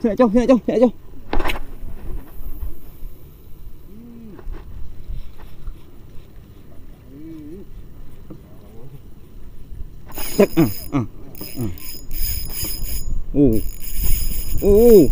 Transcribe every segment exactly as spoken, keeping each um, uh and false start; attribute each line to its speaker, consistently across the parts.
Speaker 1: Sini Cong, sini Cong, sini Cong. Trek, ah, ah, ah. Uh, uh.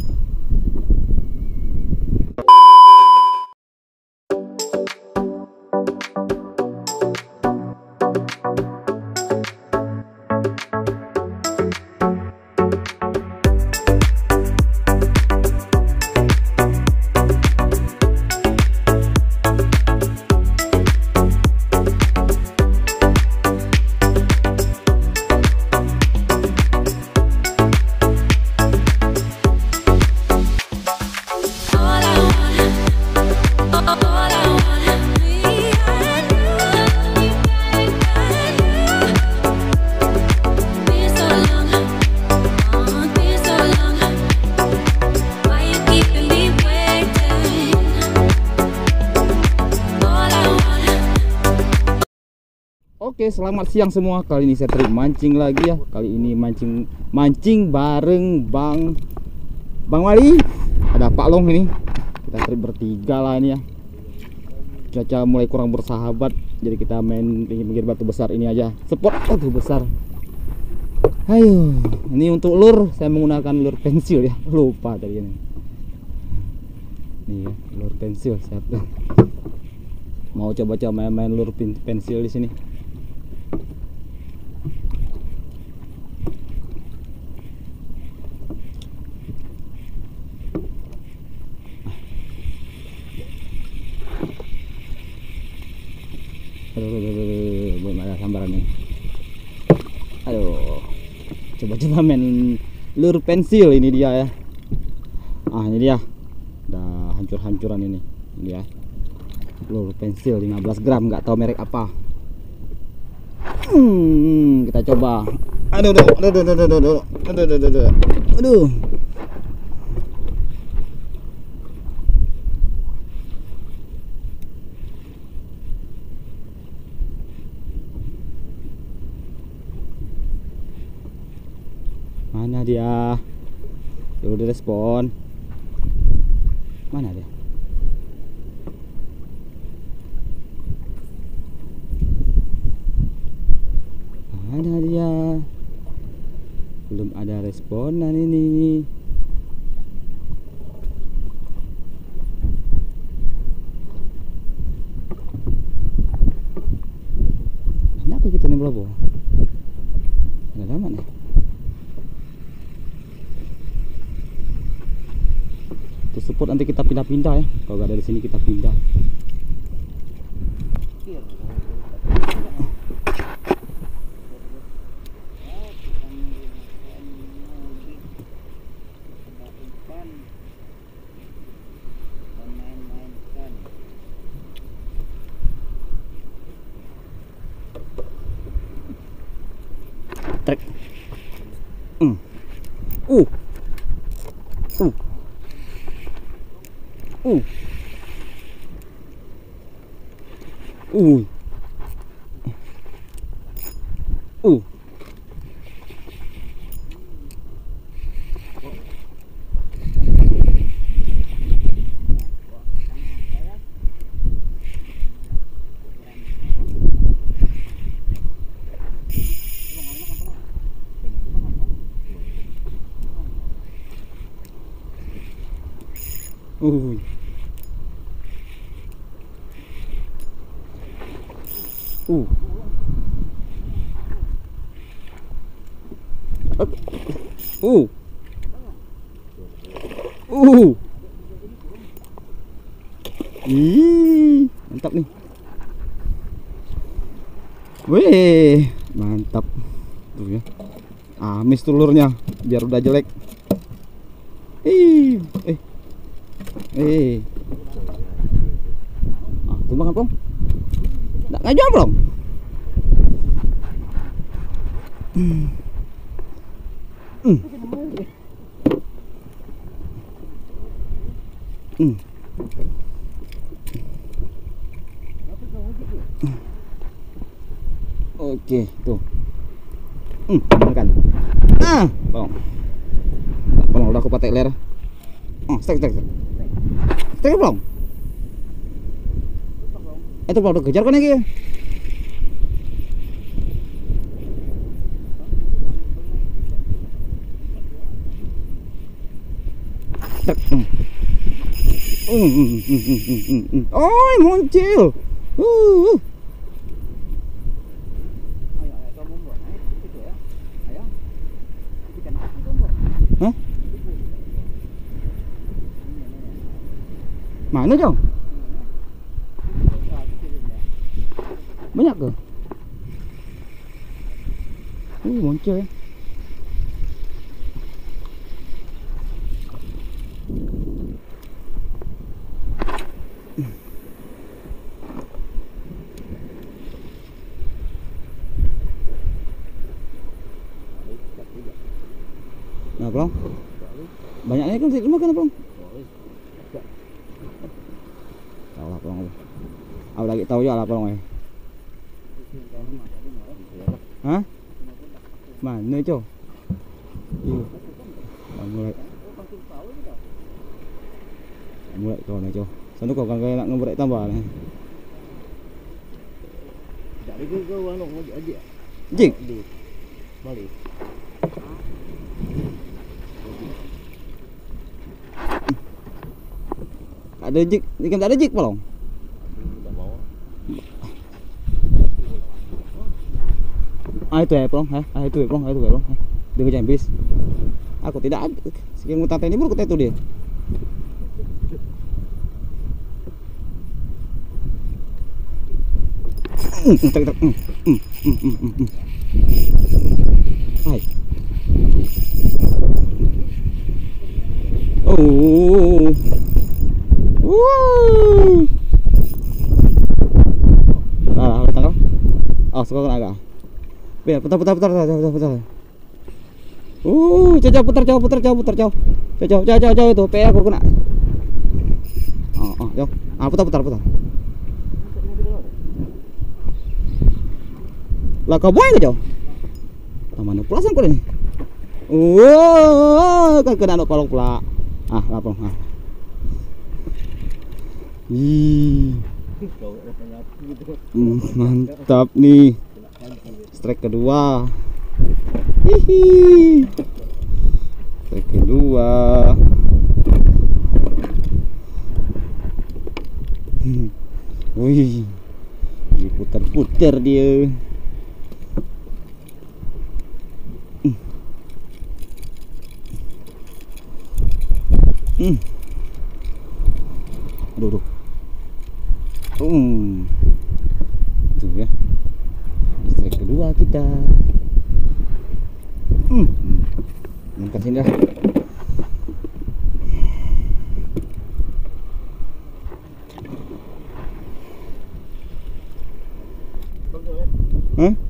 Speaker 1: Oke, selamat siang semua. Kali ini saya trip mancing lagi ya. Kali ini mancing mancing bareng Bang Bang Wali. Ada Pak Long ini. Kita trip bertiga lah ini ya. Cuaca mulai kurang bersahabat, jadi kita main pinggir batu besar ini aja. Spot batu besar. Ayo, ini untuk lur saya menggunakan lur pensil ya. Lupa tadi ini. Nih ya, lur pensil saya mau coba-coba main-main lur pensil di sini. Belum ada sambaran nih. Aduh, coba-coba main lur pensil ini dia ya. Ah, ini dia. Udah hancur-hancuran ini. Ini ya. Lur pensil lima belas gram, nggak tahu merek apa. Hmm, kita coba. Aduh, aduh, aduh, aduh, aduh, aduh, aduh, aduh, aduh, aduh. Aduh. Mana dia? Udah direspon. Mana dia? Mana dia? Belum ada responan ini. Kenapa kita nih belum? Ada mana? Terus support nanti kita pindah-pindah ya. Kalau nggak ada di sini kita pindah. Trek. Hmm. Uh. Uh. Uh. Uh. Uh. Uh. Uh. Uh. Uh. Ih, mantap nih. Weh, mantap. Tuh ya. Amis telurnya biar udah jelek. Ih, eh. Eh. Ah, tuh makan belum? Nggak ngajak belum? Hmm. Hmm. Hmm. Oke, tuh. Hmm, makan. Ah, belum. Belum, belum. aku pakai ler. Oh, stek stek. Stek belum? Itu belum kejar kan lagi? Stek. Oh, muncul. Uh. Hah? Mana Jong? Banyak ke? Uh, muncul ya. Nah, Plong. Banyaknya kan sih makan, Plong. Tahu lah, Plong. Aku lagi tahu ya lah, Plong. Hah? Mana, Cok? Iya. Mulai. Mulai tuh nih, Cok. Sana kok kan kayak nak ngebrek tambah nih.
Speaker 2: Jadi ke warung aja.
Speaker 1: Jik.
Speaker 2: Balik.
Speaker 1: Ada jik, ikan tak ada jik, Plong. Ah itu ya, Plong, ha? Ah itu ya, Plong, ah itu ya, Plong. Dia kerja bis. Aku tidak ada. Sekian mutan ini baru kita itu dia. Tak tak. Hai. Oh. Wuh. Ah, tangkap. Oh, sekarang agak. Biar putar putar putar putar putar. Uh, jauh putar jauh putar jauh putar jauh. Jauh jauh jauh jauh itu P aku kena. Oh, oh, jauh. Ah, putar putar putar. Lah kau buang ke jauh? Ah, mana pula sang kau ini? Wow, kan kena nak kolong pula. Ah, lapang. Ah. Ih. Hmm, mantap nih. Strike kedua. Hihi. Strike kedua. Wih. Diputar-putar dia. Hmm. Aduh, aduh. Hmm. Tuh ya. Strike kedua kita. Hmm. Angkat sini dah. Hah?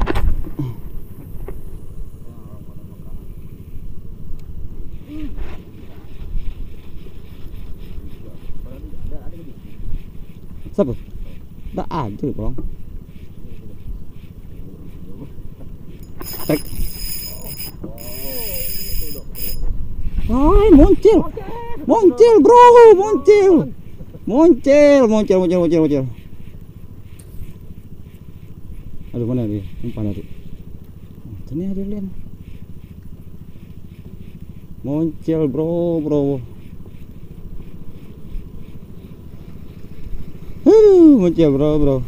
Speaker 1: Siapa? Tak ada, Bang. Tek. Hai, muncul. Muncul, bro, muncul. Muncul, muncul, muncul, muncul, muncul. Aduh, mana dia? Umpan tadi. Sini ada lian. Muncul, bro, bro. Huh, muncul, bro, bro.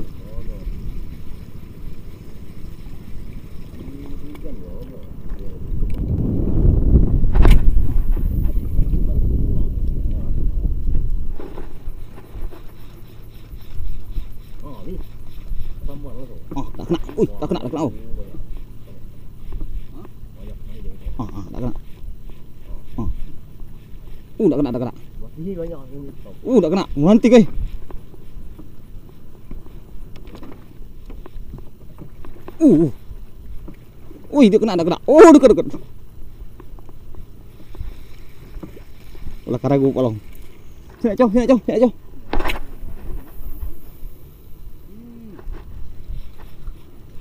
Speaker 1: Oh, tak kena. Uy, tak kena, tak kena. Oh, ah, ah, tak kena. Oh. Uh, tak kena, tak kena. Uh, tak kena. Melantik eh. Uh. Wih, dia kena, dia kena. Oh, dekat, dekat. Ulah karagu kolong. Sini jauh, sini jauh, sini jauh.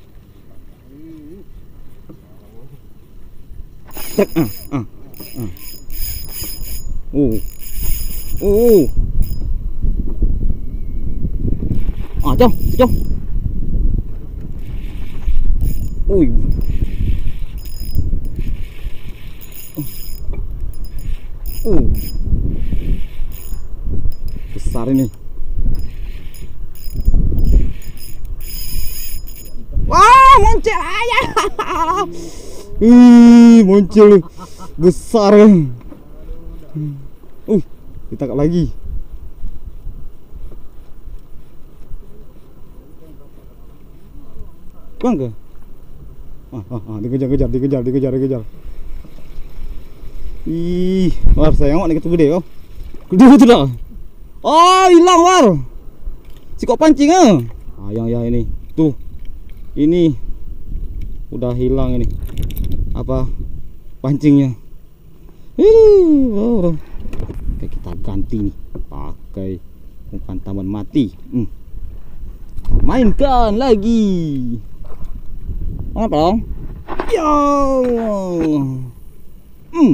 Speaker 1: Trek, ah, ah, ah. Uh. Uh. À trong, trong. Ui. Uh. Besar ini. Wah, muncul aja. Ih, muncul besar. Uh, ditangkap lagi. Bang ke? Ah, ah, ah, dikejar, kejar, dikejar, dikejar, dikejar. Ih, war sayang nih ketu gede kok. Gede itu dah. Oh, hilang war. Si kok pancing ah. Ah, yang ya ini. Tuh. Ini udah hilang ini. Apa pancingnya? Ih, wow. Oke, kita ganti nih pakai umpan taman mati. Hmm. Mainkan lagi. Mana pelong? Yo. Hmm.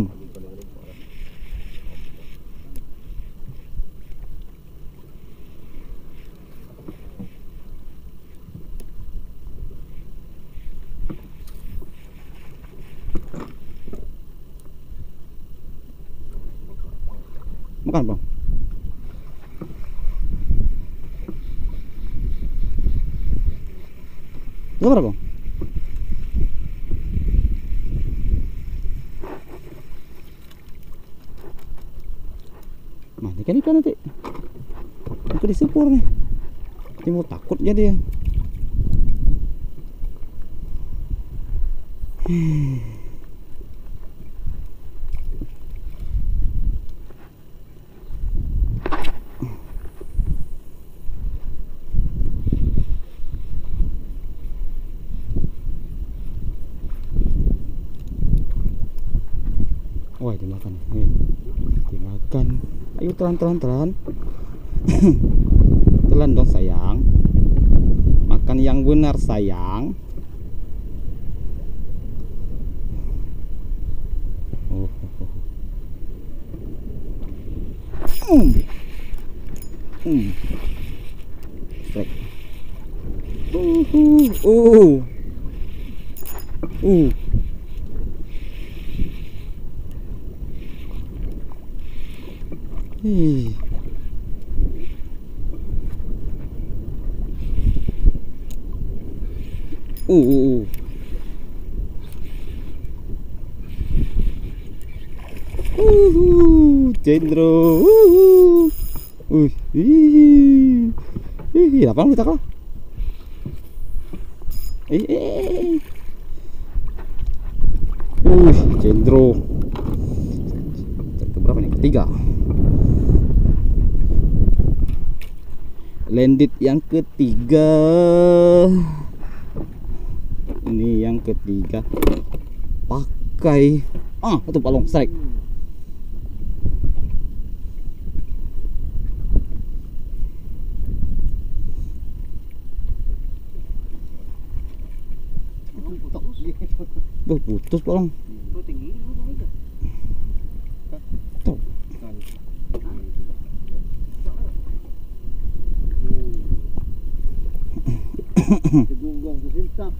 Speaker 1: Makan bang. Berapa bang? Mana ikan ikan nanti? Aku disepur nih. Dia mau takut jadi ya. Hmm. Wah, dimakan. Nih. Dimakan. Ayo telan telan telan. Telan dong sayang. Makan yang benar sayang. Oh, oh, oh. Hmm. Hmm. Strike. Uh, uh, uh. Uh. Ih. Uh, uh, uh. Uh, Cendro. Uh, uh. Ih. Ih, apa kita kah? Eh, eh. Uh, Cendro. Berapa nih? Ketiga. Landed yang ketiga. Ini yang ketiga. Pakai ah itu palung strike. Duh, putus palung. Tuh.
Speaker 2: Gunggong tu sintap.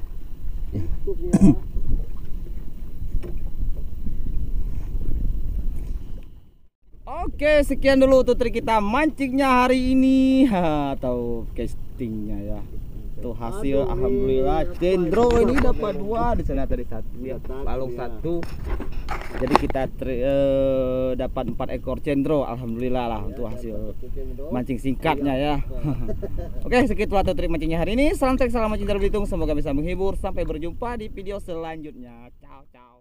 Speaker 1: Oke, sekian dulu tutorial kita mancingnya hari ini atau castingnya ya. Tuh hasil
Speaker 2: Aduh,
Speaker 1: alhamdulillah
Speaker 2: ini
Speaker 1: Cendro
Speaker 2: apa,
Speaker 1: ini
Speaker 2: ini
Speaker 1: dapat
Speaker 2: apa,
Speaker 1: dua, di sana tadi satu ya,
Speaker 2: Satu,
Speaker 1: palung
Speaker 2: ya.
Speaker 1: satu. Jadi kita tri- eh, dapat empat ekor Cendro, alhamdulillah lah untuk hasil mancing singkatnya ya. Oke, segitu tutorial mancingnya hari ini. Salam seks, salam mancing dari Belitung. Semoga bisa menghibur. Sampai berjumpa di video selanjutnya. Ciao, ciao.